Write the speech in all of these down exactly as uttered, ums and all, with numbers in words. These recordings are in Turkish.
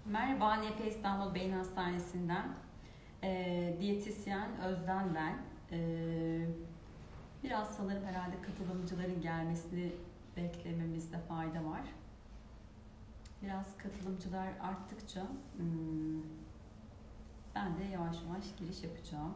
Merhaba, N P İstanbul Beyin Hastanesi'nden e, diyetisyen Özden ben. E, biraz sanırım herhalde katılımcıların gelmesini beklememizde fayda var. Biraz katılımcılar arttıkça hmm, ben de yavaş yavaş giriş yapacağım.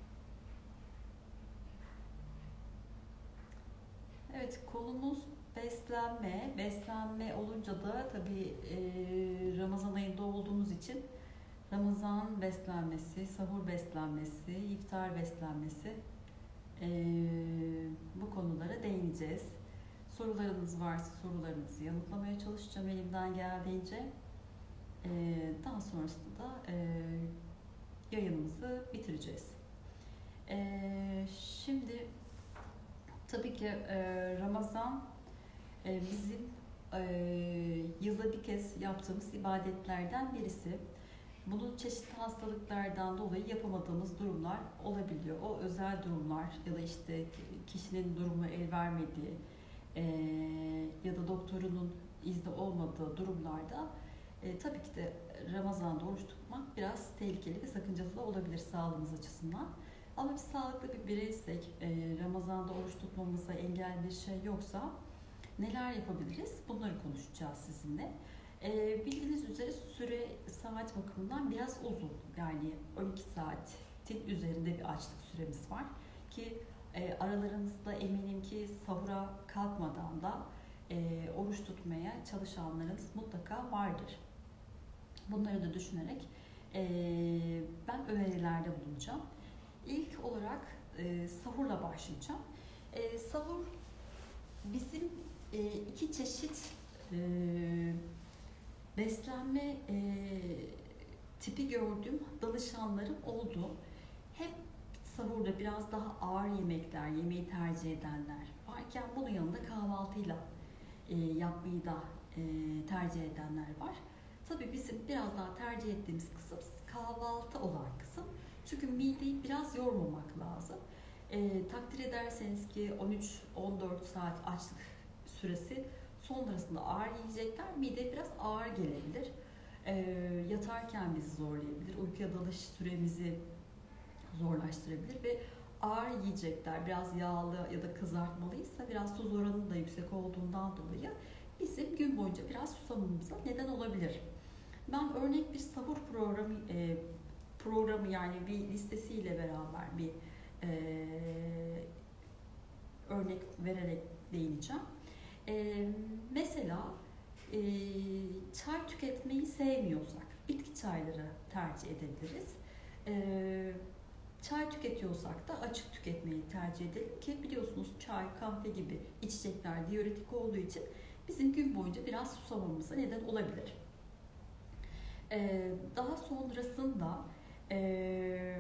Evet, konumuz beslenme. Beslenme olunca da tabii e, Ramazan ayında olduğumuz için Ramazan beslenmesi, sahur beslenmesi, iftar beslenmesi e, bu konulara değineceğiz. Sorularınız varsa sorularınızı yanıtlamaya çalışacağım elimden geldiğince. E, daha sonrasında da e, yayınımızı bitireceğiz. E, şimdi tabii ki e, Ramazan e, bizim e, yılda bir kez yaptığımız ibadetlerden birisi. Bunun çeşitli hastalıklardan dolayı yapamadığımız durumlar olabiliyor. O özel durumlar ya da işte kişinin durumu el vermediği e, ya da doktorunun izni olmadığı durumlarda e, tabii ki de Ramazan'da oruç tutmak biraz tehlikeli ve sakıncalı da olabilir sağlığımız açısından. Ama biz sağlıklı bir bireysek, e, Ramazan'da oruç tutmamıza engel bir şey yoksa neler yapabiliriz? Bunları konuşacağız sizinle. E, bildiğiniz üzere süre saat bakımından biraz uzun. Yani on iki saatin üzerinde bir açlık süremiz var. Ki e, aralarınızda eminim ki sahura kalkmadan da e, oruç tutmaya çalışanlarınız mutlaka vardır. Bunları da düşünerek e, ben önerilerde bulunacağım. İlk olarak e, sahurla başlayacağım. E, sahur bizim e, iki çeşit e, beslenme e, tipi gördüğüm danışanlarım oldu. Hep sahurda biraz daha ağır yemekler yemeği tercih edenler varken bunun yanında kahvaltıyla e, yapmayı da e, tercih edenler var. Tabii bizim biraz daha tercih ettiğimiz kısım kahvaltı olan kısım. Çünkü mideyi biraz yormamak lazım. E, takdir ederseniz ki on üç on dört saat açlık süresi sonrasında ağır yiyecekler mide biraz ağır gelebilir. E, yatarken bizi zorlayabilir. Uykuya dalış süremizi zorlaştırabilir ve ağır yiyecekler biraz yağlı ya da kızartmalıysa biraz tuz oranı da yüksek olduğundan dolayı bizim gün boyunca biraz susamamıza neden olabilir. Ben örnek bir sahur programı e, programı yani bir listesiyle beraber bir e, örnek vererek değineceğim. E, mesela e, çay tüketmeyi sevmiyorsak bitki çayları tercih edebiliriz. E, çay tüketiyorsak da açık tüketmeyi tercih edelim ki biliyorsunuz çay, kahve gibi içecekler diüretik olduğu için bizim gün boyunca biraz susamamıza neden olabilir. E, daha sonrasında Ee,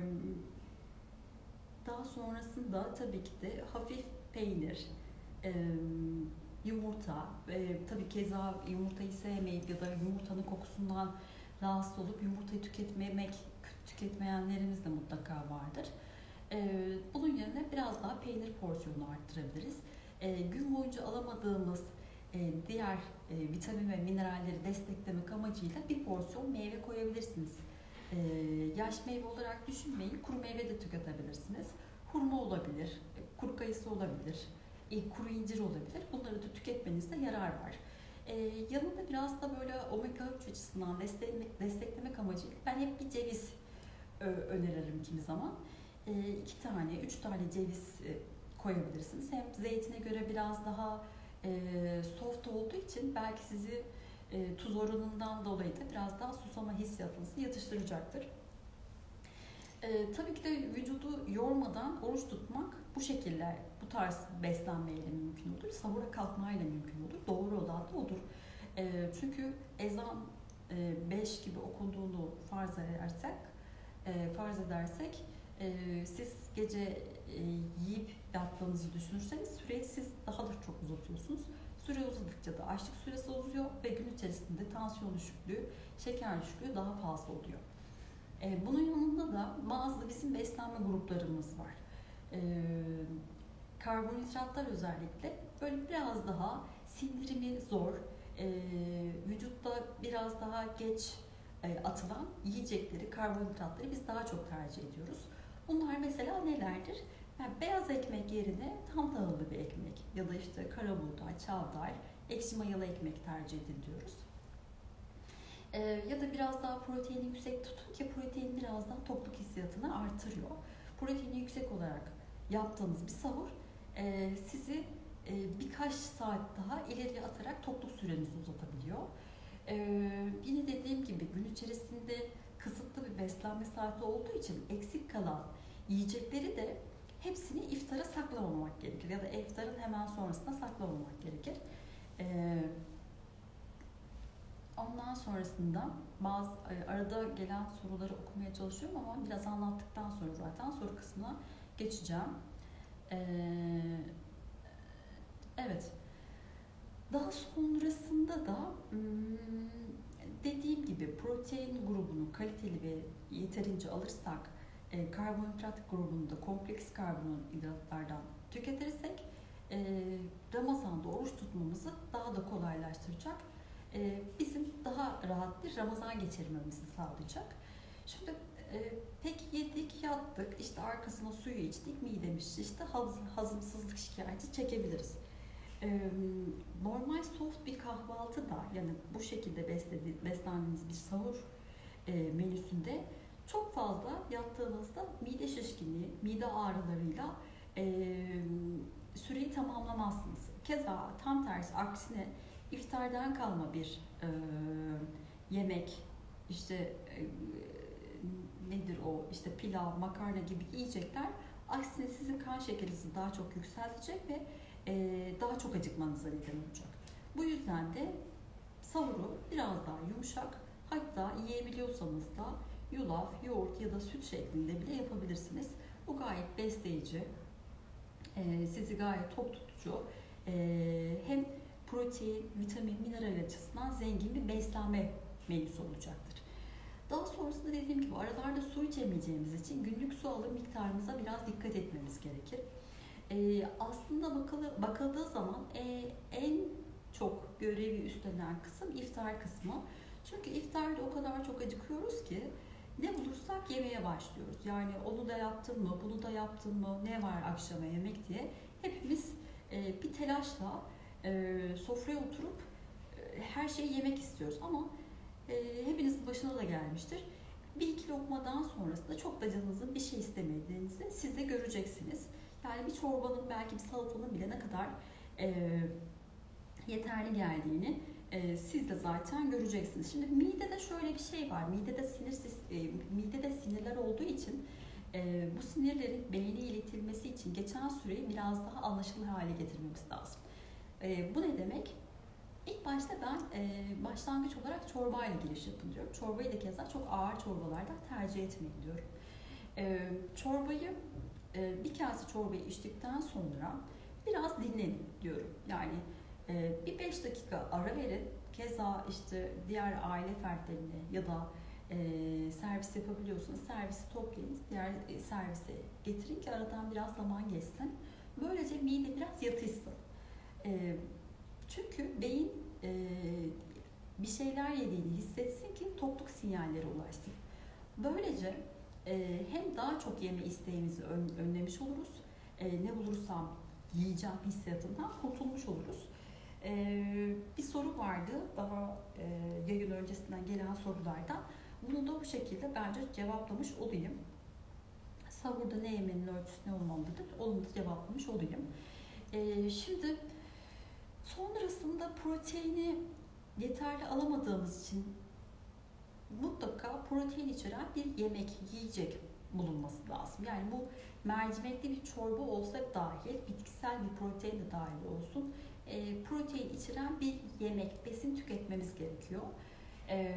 daha sonrasında tabii ki de hafif peynir, e, yumurta, e, tabii keza yumurtayı sevmeyip ya da yumurtanın kokusundan rahatsız olup yumurtayı tüketmemek, tüketmeyenlerimiz de mutlaka vardır. E, bunun yerine biraz daha peynir porsiyonunu arttırabiliriz. E, gün boyunca alamadığımız e, diğer e, vitamin ve mineralleri desteklemek amacıyla bir porsiyon meyve koyabilirsiniz. Ee, yaş meyve olarak düşünmeyin, kuru meyve de tüketebilirsiniz. Hurma olabilir, kuru kayısı olabilir, e, kuru incir olabilir. Bunları da tüketmenizde yarar var. Ee, yanında biraz da böyle omega üç açısından desteklemek, desteklemek amacıyla ben hep bir ceviz e, öneririm kimi zaman. E, iki tane, üç tane ceviz e, koyabilirsiniz. Hem zeytine göre biraz daha e, soft olduğu için belki sizi E, tuz oranından dolayı da biraz daha susama hissiyatınızı yatıştıracaktır. E, tabii ki de vücudu yormadan oruç tutmak bu şekilde, bu tarz beslenmeyle mümkün olur. Sahura kalkmayla mümkün olur. Doğru olan da odur. E, çünkü ezan e, beş gibi okunduğunu farz edersek, e, farz edersek e, siz gece e, yiyip yattığınızı düşünürseniz süreyi siz daha da çok uzatıyorsunuz. Süre uzadıkça da açlık süresi uzuyor ve gün içerisinde tansiyon düşüklüğü, şeker düşüklüğü daha fazla oluyor. Ee, bunun yanında da bazı bizim beslenme gruplarımız var. Ee, karbonhidratlar özellikle böyle biraz daha sindirimi zor, e, vücutta biraz daha geç e, atılan yiyecekleri, karbonhidratları biz daha çok tercih ediyoruz. Bunlar mesela nelerdir? Yani beyaz ekmek yerine tam tahıllı bir ekmek ya da işte kara buğday, çavdar, ekşi mayalı ekmek tercih ediliyoruz. Ee, ya da biraz daha proteini yüksek tutun ki protein biraz daha tokluk hissiyatını artırıyor. Proteini yüksek olarak yaptığınız bir sahur e, sizi e, birkaç saat daha ileriye atarak tokluk sürenizi uzatabiliyor. E, yine dediğim gibi gün içerisinde kısıtlı bir beslenme saati olduğu için eksik kalan yiyecekleri de hepsini iftara saklamamak gerekir ya da iftarın hemen sonrasında saklamamak gerekir. E, Ondan sonrasında bazı arada gelen soruları okumaya çalışıyorum ama biraz anlattıktan sonra zaten soru kısmına geçeceğim. Ee, evet. Daha sonrasında da dediğim gibi protein grubunu kaliteli ve yeterince alırsak, karbonhidrat grubunu da kompleks karbonhidratlardan tüketirsek Ramazan'da oruç tutmamızı daha da kolaylaştıracak. Bizim daha rahat bir Ramazan geçirmemizi sağlayacak. Şimdi e, pek yedik, yattık, işte arkasına suyu içtik, midemiz şişti, hazımsızlık şikayeti çekebiliriz. E, normal soft bir kahvaltı da, yani bu şekilde beslendiğiniz bir sahur e, menüsünde çok fazla yattığınızda mide şişkinliği, mide ağrılarıyla e, süreyi tamamlamazsınız. Keza tam tersi, aksine iftardan kalma bir e, yemek, işte e, nedir o, işte pilav, makarna gibi yiyecekler aksine sizin kan şekerinizi daha çok yükseltecek ve e, daha çok acıkmanıza neden olacak. Bu yüzden de sahuru biraz daha yumuşak, hatta yiyebiliyorsanız da yulaf, yoğurt ya da süt şeklinde bile yapabilirsiniz. Bu gayet besleyici, e, sizi gayet tok tutucu, e, hem protein, vitamin, mineral açısından zengin bir beslenme menüsü olacaktır. Daha sonrasında dediğim gibi aralarda su içemeyeceğimiz için günlük su alım miktarımıza biraz dikkat etmemiz gerekir. Ee, aslında bakılı, bakıldığı zaman e, en çok görevi üstlenen kısım iftar kısmı. Çünkü iftarda o kadar çok acıkıyoruz ki ne bulursak yemeye başlıyoruz. Yani onu da yaptın mı, bunu da yaptın mı, ne var akşama yemek diye hepimiz e, bir telaşla e, sofraya oturup e, her şeyi yemek istiyoruz ama e, hepinizin başına da gelmiştir. Bir iki lokmadan sonrasında çok da canınızın bir şey istemediğinizi siz de göreceksiniz. Yani bir çorbanın, belki bir salatanın bile ne kadar e, yeterli geldiğini e, siz de zaten göreceksiniz. Şimdi midede şöyle bir şey var. Midede sinir e, midede sinirler olduğu için e, bu sinirlerin beyne iletilmesi için geçen süreyi biraz daha anlaşılır hale getirmemiz lazım. E, bu ne demek? İlk başta ben e, başlangıç olarak çorbayla giriş yapın diyorum. Çorbayı da keza çok ağır çorbalardan tercih etmeyin diyorum. E, çorbayı e, bir kase çorbayı içtikten sonra biraz dinlenin diyorum. Yani e, bir beş dakika ara verin. Keza işte diğer aile fertlerine ya da e, servis yapabiliyorsanız servisi toplayın, diğer e, servise getirin ki aradan biraz zaman geçsin. Böylece mide biraz yatışsın. E, çünkü beyin e, bir şeyler yediğini hissetsin ki tokluk sinyalleri ulaşsın. Böylece e, hem daha çok yeme isteğimizi ön, önlemiş oluruz, e, ne bulursam yiyeceğim hissiyatından kurtulmuş oluruz. E, bir soru vardı daha e, yayın öncesinden gelen sorulardan. Bunu da bu şekilde bence cevaplamış olayım. Sahurda ne yemenin ölçüsü ne olmalıdır? Onu da cevaplamış olayım. E, şimdi sonrasında proteini yeterli alamadığımız için mutlaka protein içeren bir yemek, yiyecek bulunması lazım. Yani bu mercimekli bir çorba olsa dahil, bitkisel bir protein de dahil olsun, e, protein içeren bir yemek, besin tüketmemiz gerekiyor. E,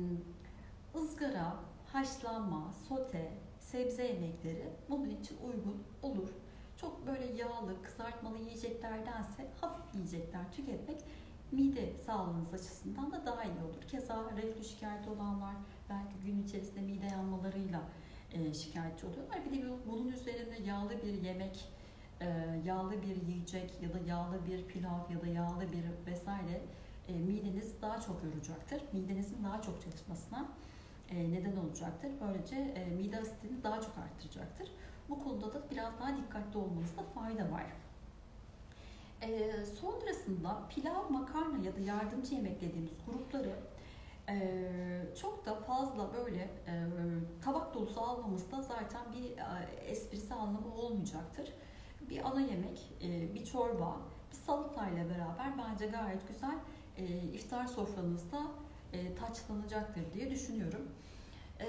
ızgara, haşlanma, sote, sebze yemekleri bunun için uygun olur. Çok böyle yağlı, kızartmalı yiyeceklerdense hafif yiyecekler tüketmek mide sağlığınız açısından da daha iyi olur. Keza reflü şikayeti olanlar belki gün içerisinde mide yanmalarıyla e, şikayetçi oluyorlar. Bir de bunun üzerine yağlı bir yemek, e, yağlı bir yiyecek ya da yağlı bir pilav ya da yağlı bir vesaire e, mideniz daha çok yoracaktır. Midenizin daha çok çalışmasına e, neden olacaktır. Böylece e, mide asitini daha çok arttıracaktır. Bu konuda da biraz daha dikkatli olmanızda fayda var. E, sonrasında pilav, makarna ya da yardımcı yemek dediğimiz grupları e, çok da fazla böyle e, tabak dolusu almamızda zaten bir e, esprisi anlamı olmayacaktır. Bir ana yemek, e, bir çorba, bir salatayla beraber bence gayet güzel e, iftar sofranızda e, taçlanacaktır diye düşünüyorum. E,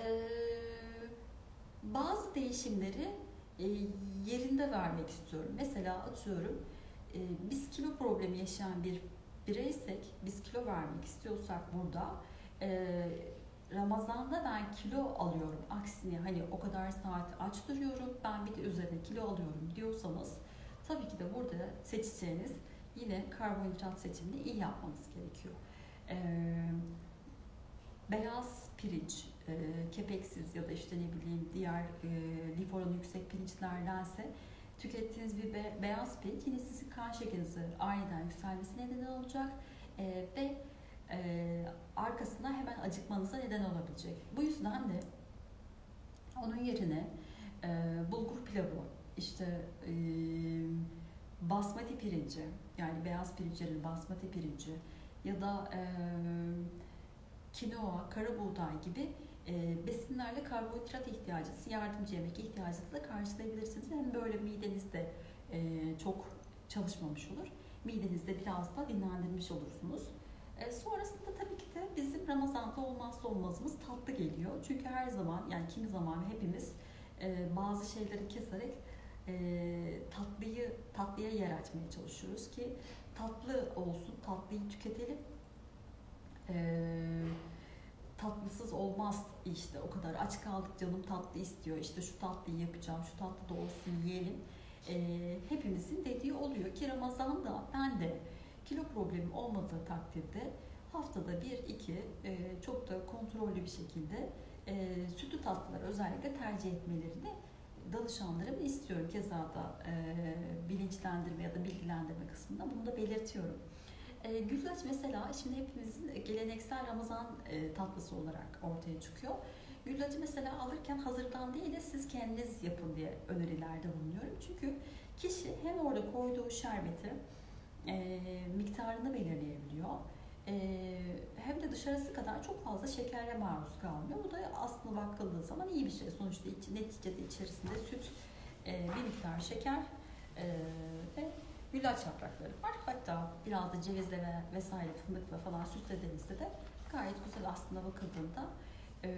bazı değişimleri e, yerinde vermek istiyorum. Mesela atıyorum, e, biz kilo problemi yaşayan bir bireysek, biz kilo vermek istiyorsak burada e, Ramazan'da ben kilo alıyorum, aksine hani o kadar saat aç duruyorum, ben bir de üzerine kilo alıyorum diyorsanız tabii ki de burada seçeceğiniz yine karbonhidrat seçimini iyi yapmanız gerekiyor. E, beyaz pirinç, e, kepeksiz ya da işte ne bileyim diğer e, lif oranı yüksek pirinçlerdense tükettiğiniz bir be, beyaz pirinç yine sizin kan şekerinizi aniden yükselmesine neden olacak e, ve e, arkasına hemen acıkmanıza neden olabilecek. Bu yüzden de onun yerine e, bulgur pilavı, işte e, basmati pirinci, yani beyaz pirinçlerin basmati pirinci ya da e, kinoa, kara buğday gibi e, besinlerle karbonhidrat ihtiyacınızı, yardımcı yemek ihtiyacınızı da karşılayabilirsiniz. Hem böyle midenizde e, çok çalışmamış olur, midenizde biraz da dinlendirmiş olursunuz. E, sonrasında tabii ki de bizim Ramazan'da olmazsa olmazımız tatlı geliyor. Çünkü her zaman, yani kimi zaman hepimiz e, bazı şeyleri keserek e, tatlıyı tatlıya yer açmaya çalışıyoruz ki tatlı olsun, tatlıyı tüketelim. Ee, tatlısız olmaz, işte o kadar aç kaldık, canım tatlı istiyor, işte şu tatlıyı yapacağım, şu tatlı da olsun yiyelim. Ee, hepimizin dediği oluyor ki Ramazan'da ben de kilo problemi olmadığı takdirde haftada bir iki e, çok da kontrollü bir şekilde e, sütlü tatlılar özellikle tercih etmelerini danışanlarıma istiyorum. Keza da e, bilinçlendirme ya da bilgilendirme kısmında bunu da belirtiyorum. E, güllaç mesela şimdi hepimizin geleneksel Ramazan e, tatlısı olarak ortaya çıkıyor. Güllacı mesela alırken hazırdan değil de siz kendiniz yapın diye önerilerde bulunuyorum. Çünkü kişi hem orada koyduğu şerbeti e, miktarını belirleyebiliyor. E, hem de dışarısı kadar çok fazla şekerle maruz kalmıyor. Bu da aslında bakıldığı zaman iyi bir şey. Sonuçta iç, neticede içerisinde süt, e, bir miktar şeker e, ve güllaç yaprakları var. Hatta biraz da cevizle ve vesaire fındıkla falan süslediğinizde de gayet güzel aslında bakıldığında e,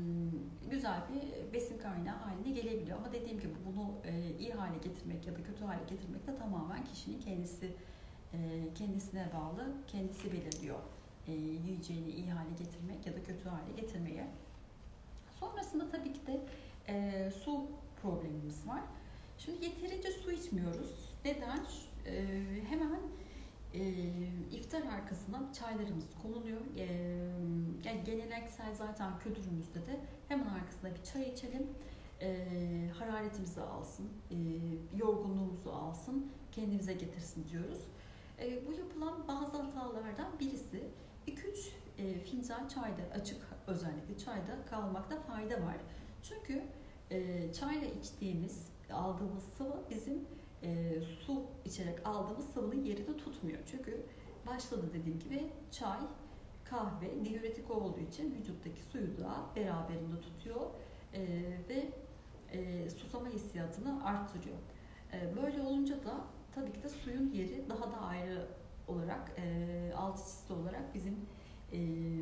güzel bir besin kaynağı haline gelebiliyor. Ama dediğim gibi bunu e, iyi hale getirmek ya da kötü hale getirmek de tamamen kişinin kendisi e, kendisine bağlı, kendisi belirliyor e, yiyeceğini iyi hale getirmek ya da kötü hale getirmeyi. Sonrasında tabii ki de e, su problemimiz var. Şimdi yeterince su içmiyoruz. Neden? Ee, hemen e, iftar arkasına çaylarımız konuluyor. E, yani geleneksel zaten kültürümüzde de hemen arkasına bir çay içelim. E, hararetimizi alsın, e, yorgunluğumuzu alsın, kendimize getirsin diyoruz. E, bu yapılan bazı hatalardan birisi iki üç e, fincan çayda, açık özellikle çayda kalmakta fayda var. Çünkü e, çayla içtiğimiz, aldığımız sıvı bizim E, su içerek aldığımız sıvının yerini tutmuyor. Çünkü başta da dediğim gibi çay, kahve diüretik olduğu için vücuttaki suyu da beraberinde tutuyor e, ve e, susama hissiyatını arttırıyor. E, böyle olunca da tabii ki de suyun yeri daha da ayrı olarak, e, alt çizgi olarak bizim e,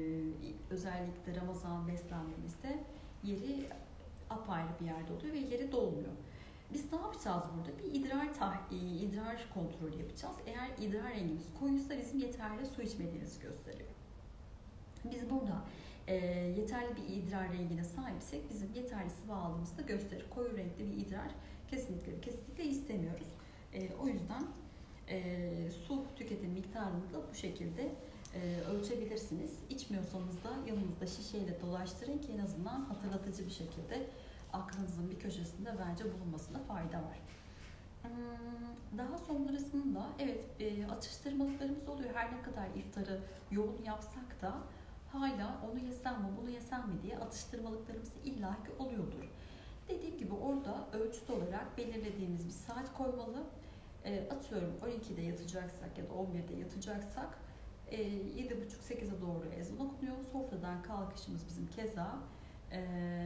özellikle Ramazan beslenmemizde yeri apayrı bir yerde oluyor ve yeri dolmuyor. Biz ne yapacağız burada? Bir idrar tah idrar kontrolü yapacağız. Eğer idrar rengimiz koyuysa bizim yeterli su içmediğimizi gösteriyor. Biz burada e, yeterli bir idrar rengine sahipsek bizim yeterli sıvı aldığımızı da gösterir. Koyu renkli bir idrar kesinlikle kesinlikle istemiyoruz. E, o yüzden e, su tüketim miktarını da bu şekilde e, ölçebilirsiniz. İçmiyorsanız da yanınızda şişeyle dolaştırın ki en azından hatırlatıcı bir şekilde aklınızın bir köşesinde bence bulunmasında fayda var. Hmm, Daha sonrasında evet e, atıştırmalıklarımız oluyor. Her ne kadar iftarı yoğun yapsak da hala onu yesem mi bunu yesem mi diye atıştırmalıklarımız illaki oluyordur. Dediğim gibi orada ölçüt olarak belirlediğimiz bir saat koymalı. E, atıyorum on ikide yatacaksak ya da on birde yatacaksak e, yedi buçuk sekize doğru ezan okunuyor. Sofradan kalkışımız bizim keza e,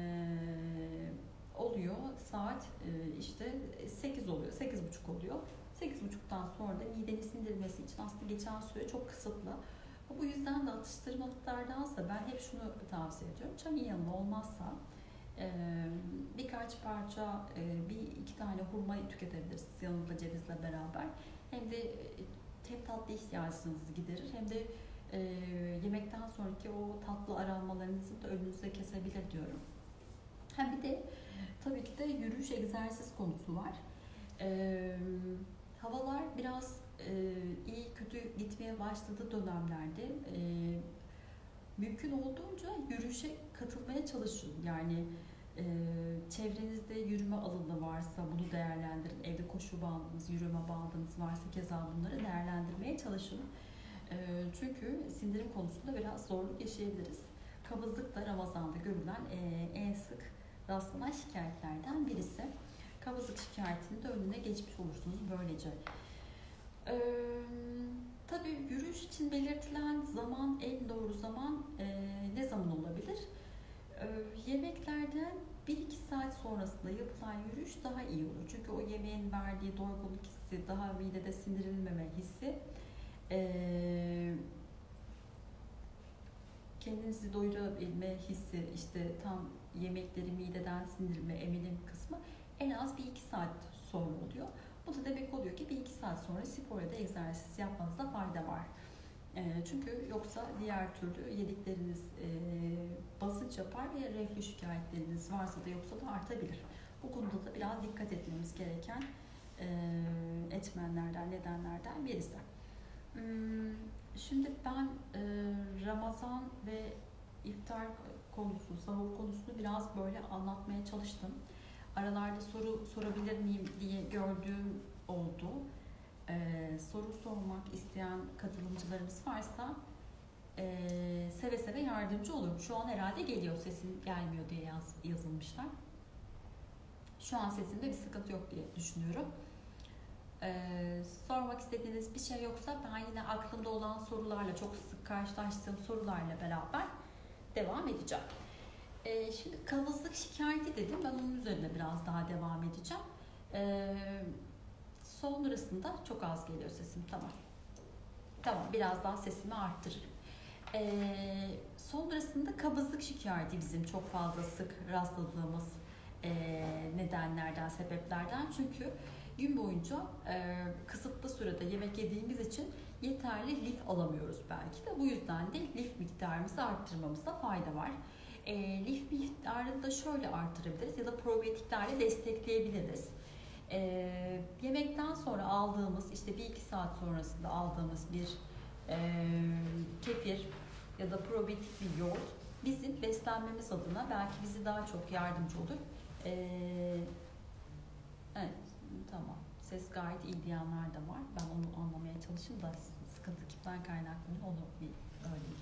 oluyor. Saat e, işte sekiz oluyor, sekiz buçuk oluyor. sekiz buçuktan sonra da midenin sindirilmesi için aslında geçen süre çok kısıtlı. Bu yüzden de atıştırmalıklardansa ben hep şunu tavsiye ediyorum. Çayın yanında olmazsa e, birkaç parça, e, bir iki tane hurmayı tüketebilirsiniz yanında cevizle beraber. Hem de e, hem tatlı ihtiyacınızı giderir hem de e, yemekten sonraki o tatlı aranmalarınızı da önünüze kesebilir diyorum. Hem bir de tabii ki de yürüyüş egzersiz konusu var. Ee, Havalar biraz e, iyi kötü gitmeye başladığı dönemlerde e, mümkün olduğunca yürüyüşe katılmaya çalışın. Yani e, çevrenizde yürüme alanı varsa bunu değerlendirin. Evde koşu bandınız, yürüme bandınız varsa keza bunları değerlendirmeye çalışın. E, çünkü sindirim konusunda biraz zorluk yaşayabiliriz. Kabızlık da Ramazan'da görülen e, en sık rastlanan şikayetlerden birisi. Kabızlık şikayetinin de önüne geçmiş olursunuz böylece. Ee, tabii yürüyüş için belirtilen zaman, en doğru zaman e, ne zaman olabilir? Ee, Yemeklerden bir iki saat sonrasında yapılan yürüyüş daha iyi olur. Çünkü o yemeğin verdiği doygunluk hissi, daha midede sindirilmeme hissi, e, kendinizi doyurabilme hissi, işte tam yemekleri mideden sindirme, emilim kısmı en az bir iki saat sonra oluyor. Bu da demek oluyor ki bir iki saat sonra spor ya da egzersiz yapmanızda fayda var. E, çünkü yoksa diğer türlü yedikleriniz e, basınç yapar ve reflü şikayetleriniz varsa da yoksa da artabilir. Bu konuda da biraz dikkat etmemiz gereken e, etmenlerden, nedenlerden birisi. Hmm, Şimdi ben e, Ramazan ve iftar konusu, sahur konusunu biraz böyle anlatmaya çalıştım. Aralarda soru sorabilir miyim diye gördüğüm oldu. Ee, soru sormak isteyen katılımcılarımız varsa e, seve seve yardımcı olurum. Şu an herhalde geliyor, sesim gelmiyor diye yaz, yazılmışlar. Şu an sesimde bir sıkıntı yok diye düşünüyorum. Ee, sormak istediğiniz bir şey yoksa ben yine aklımda olan sorularla, çok sık karşılaştığım sorularla beraber devam edeceğim. Ee, şimdi kabızlık şikayeti dedim. Ben onun üzerine biraz daha devam edeceğim. Ee, sonrasında çok az geliyor sesim. Tamam. Tamam. Biraz daha sesimi arttırırım. Ee, sonrasında kabızlık şikayeti bizim çok fazla sık rastladığımız e, nedenlerden, sebeplerden. Çünkü gün boyunca e, kısıtlı sürede yemek yediğimiz için yeterli lif alamıyoruz belki de. Bu yüzden de lif miktarımızı arttırmamızda fayda var. E, lif miktarını da şöyle artırabiliriz ya da probiyotiklerle destekleyebiliriz. E, yemekten sonra aldığımız, işte bir iki saat sonrasında aldığımız bir e, kefir ya da probiyotik bir yoğurt bizim beslenmemiz adına belki bizi daha çok yardımcı olur. E, evet, tamam. Ses gayet iyi diyenler de var. Ben onu anlamaya çalışayım da sıkıntı kimden kaynaklanıyor onu bir öğreneyim.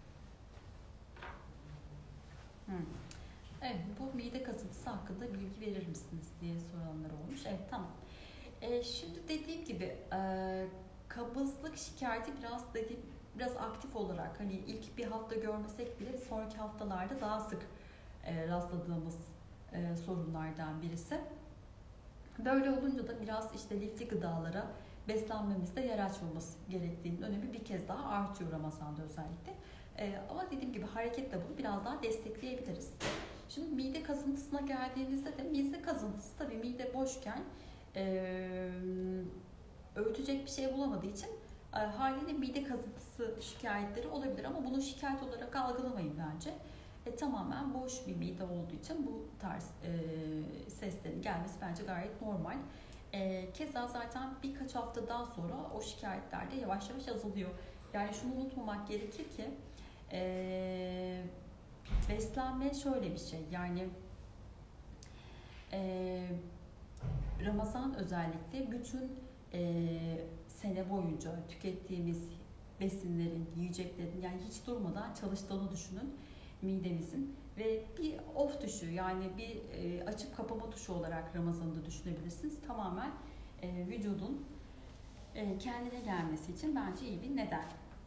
Hmm. Evet, bu mide kazıntısı hakkında bilgi verir misiniz diye soranlar olmuş. Evet, tamam. Ee, şimdi dediğim gibi e, kabızlık şikayeti biraz dediğim biraz aktif olarak, hani ilk bir hafta görmesek bile sonraki haftalarda daha sık e, rastladığımız e, sorunlardan birisi. Böyle olunca da biraz işte lifli gıdalara beslenmemizde yer açmamız gerektiğinin önemi bir kez daha artıyor Ramazan'da özellikle. Ee, ama dediğim gibi hareketle bunu biraz daha destekleyebiliriz. Şimdi mide kazıntısına geldiğimizde de mide kazıntısı tabii mide boşken e, öğütecek bir şey bulamadığı için e, haliyle mide kazıntısı şikayetleri olabilir ama bunu şikayet olarak algılamayın bence. E, tamamen boş bir mide olduğu için bu tarz e, seslerin gelmesi bence gayet normal. E, keza zaten birkaç haftadan sonra o şikayetler de yavaş yavaş azalıyor. Yani şunu unutmamak gerekir ki e, beslenme şöyle bir şey. Yani e, Ramazan özellikle bütün e, sene boyunca tükettiğimiz besinlerin, yiyeceklerin yani hiç durmadan çalıştığını düşünün midemizin ve bir off tuşu yani bir e, açıp kapama tuşu olarak Ramazan'ı da düşünebilirsiniz. Tamamen e, vücudun e, kendine gelmesi için bence iyi bir neden.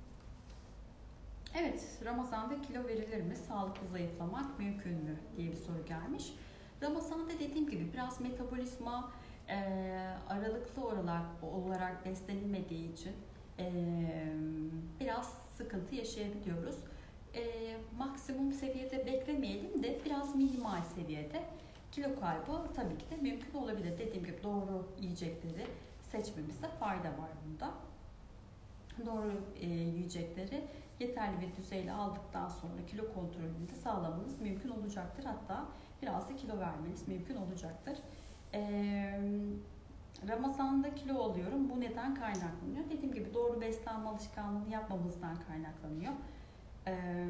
Evet, Ramazan'da kilo verilir mi? Sağlıklı zayıflamak mümkün mü? Diye bir soru gelmiş. Ramazan'da dediğim gibi biraz metabolizma e, aralıklı olarak, olarak beslenilmediği için e, biraz sıkıntı yaşayabiliyoruz. E, maksimum seviyede beklemeyelim de biraz minimal seviyede kilo kaybı tabii ki de mümkün olabilir. Dediğim gibi doğru yiyecekleri seçmemizde fayda var bunda. Doğru e, yiyecekleri yeterli bir düzeyde aldıktan sonra kilo kontrolünü de sağlamanız mümkün olacaktır. Hatta biraz da kilo vermeniz mümkün olacaktır. Ee, Ramazan'da kilo alıyorum. Bu neden kaynaklanıyor? Dediğim gibi doğru beslenme alışkanlığını yapmamızdan kaynaklanıyor. Ee,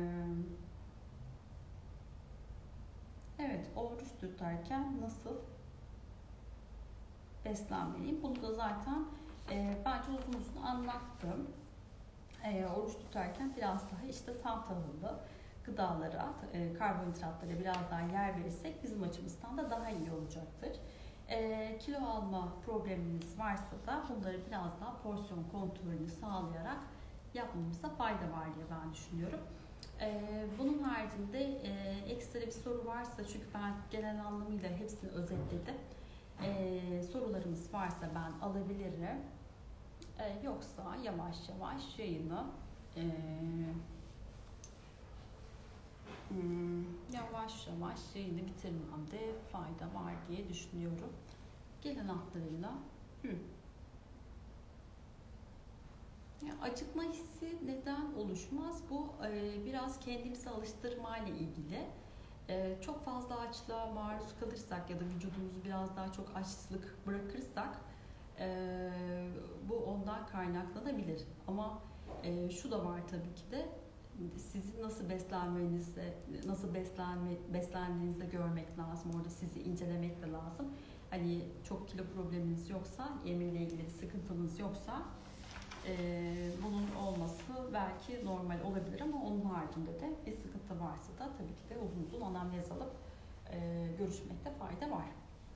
evet, oruç tutarken nasıl beslenmeliyim? Bunu da zaten e, bence uzun uzun anlattım. E, oruç tutarken biraz daha işte tam tahıllı gıdalara, e, karbonhidratlara biraz daha yer verirsek bizim açımızdan da daha iyi olacaktır. E, kilo alma probleminiz varsa da bunları biraz daha porsiyon kontrolünü sağlayarak yapmamızda fayda var diye ben düşünüyorum. E, bunun haricinde e, ekstra bir soru varsa çünkü ben genel anlamıyla hepsini özetledim. E, sorularımız varsa ben alabilirim. Ee, yoksa yavaş yavaş yayını e, hmm, yavaş yavaş yayını bitirmemde fayda var diye düşünüyorum. Gelen hatlarıyla hı. Ya, acıkma hissi neden oluşmaz? Bu e, biraz kendimizi alıştırma ile ilgili. E, çok fazla açlığa maruz kalırsak ya da vücudumuzu biraz daha çok açlık bırakırsak Ee, bu ondan kaynaklanabilir. Ama e, şu da var tabii ki de sizin nasıl beslenmenizde, nasıl beslenme, beslendiğinizde görmek lazım. Orada sizi incelemek de lazım. Hani çok kilo probleminiz yoksa, yemeğiyle ilgili bir sıkıntınız yoksa e, bunun olması belki normal olabilir ama onun haricinde de bir sıkıntı varsa da tabii ki de uzun uzun anamnez alıp e, görüşmekte fayda var.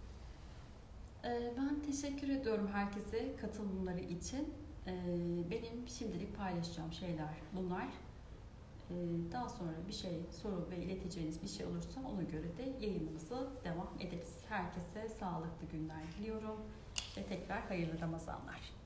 Ben teşekkür ediyorum herkese katılımları için. Benim şimdilik paylaşacağım şeyler bunlar. Daha sonra bir şey, soru ve ileteceğiniz bir şey olursa ona göre de yayınımızı devam ederiz. Herkese sağlıklı günler diliyorum ve tekrar hayırlı Ramazanlar.